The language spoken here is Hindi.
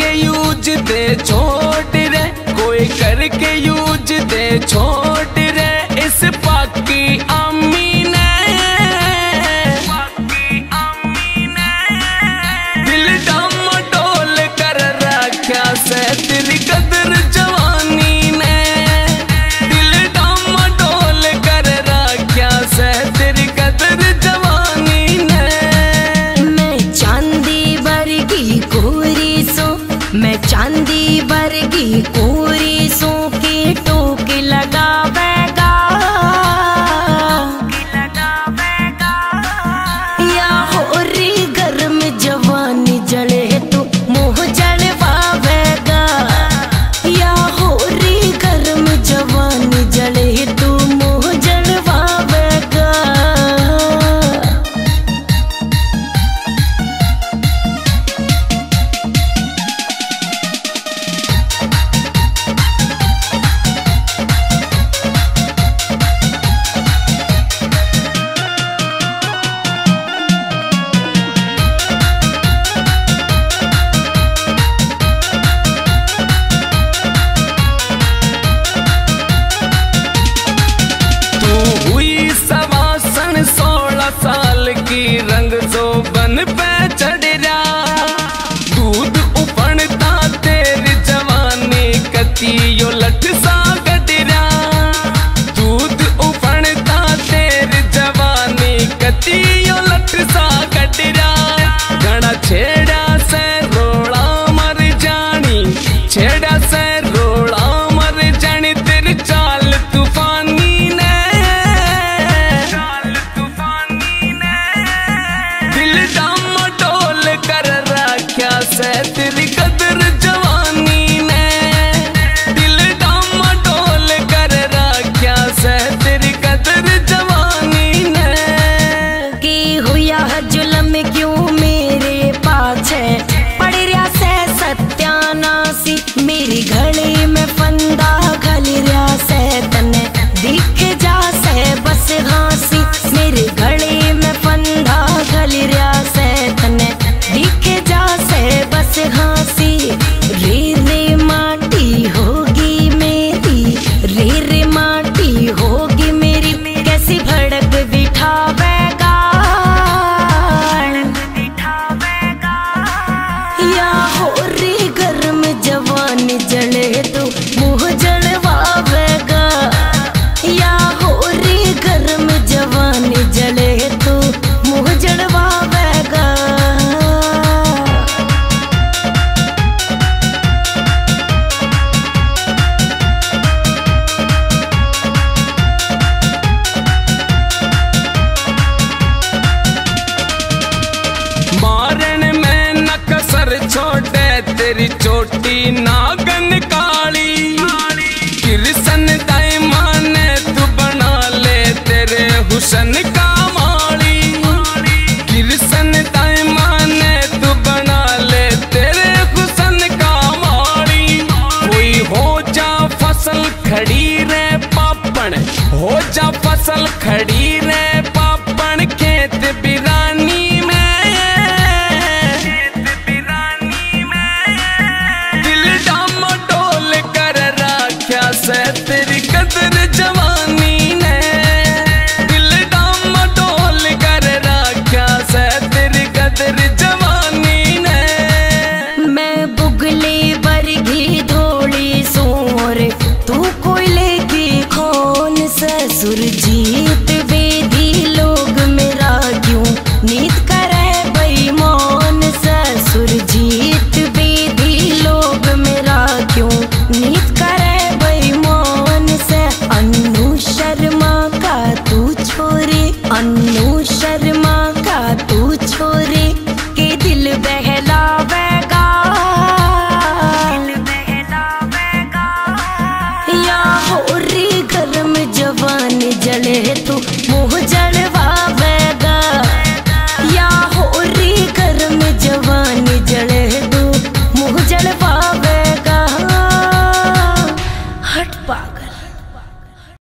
करके यूज दे छोड़ रे, कोई करके यूज दे छोड़ रे, इस पाकी अम्मी ने दिल डामाडोल कर रखा से तेरी कदर जवानी ने, दिल डामाडोल कर रखा से तेरी कदर जवानी ने। मैं चांदी वर्गी कोरी सो, मैं चांदी वर्गी कोरी सो के टोक लगावेगा, या हो रे गर्म जवानी जले तो मुँह जलवावेगा, या हो रे गर्म जवानी जले तो मुँह जलवावेगा। साल की रंग जोबन पे चढ़ रहा, दूध उफनता तेरी जवानी कतियो लठ सा गडरा, दूध उफनता तेरी जवानी कतियो लठ सा गडरा। घड़ा छेड़ा से रोड़ा मर जानी, छेड़ा से रोड़ा मर जानी, तेरी चाल तूफानी ने, डामाडोल कर रखा से तेरी कदर जवानी ने, दिल डामाडोल कर रखा से तेरी कदर जवानी ने। की हुआ जुलम क्यों मेरे पाछे पड़ रहा से सत्यानासी, मेरी घड़ी में फंदा घल रहा से तने दिख जा से बस घासी, मेरी घड़ी में फंदा घल रहा से तने दिख जा से बस घासी। रे रे माटी होगी मेरी, रे रे माटी होगी मेरी, कैसी भड़क बिठावेगा, या हो रे गर्म जवानी जले तो मुँह जलवावेगा, या हो रे गर्म जवानी जले तो मुँह जलवावेगा। मारन में न कसर छोड़े तेरी चोटी नागन काली, कृष्ण दाई माने तू बना ले तेरे हुसन का माली, कृष्ण दाई माने तू बना ले तेरे हुसन का माली। कोई हो जा फसल खड़ी रे पापन, हो जा फसल खड़ी रे पापन, खेत बिरानी से तेरी कदर जवानी ने, दिल डामाडोल कर रखा से तेरी कदर जवानी ने। मैं बुगले वर्गी धोली सोर, तू कोयले की खोन ससुर जीत वेदी लोग मेरा क्यों नीत करे बेईमान, ससुर जीत वेदी लोग मेरा क्यों नीत करे बेईमान से। अन्नू शर्मा का तू छोरे, अन्नू शर्मा का तू छोरे, के दिल बहलावेगा, या हो रे गर्म जवानी जले तो मुँह जलवावेगा, या हो रे गर्म जवानी जले तो मुँह जलवावेगा। हट पा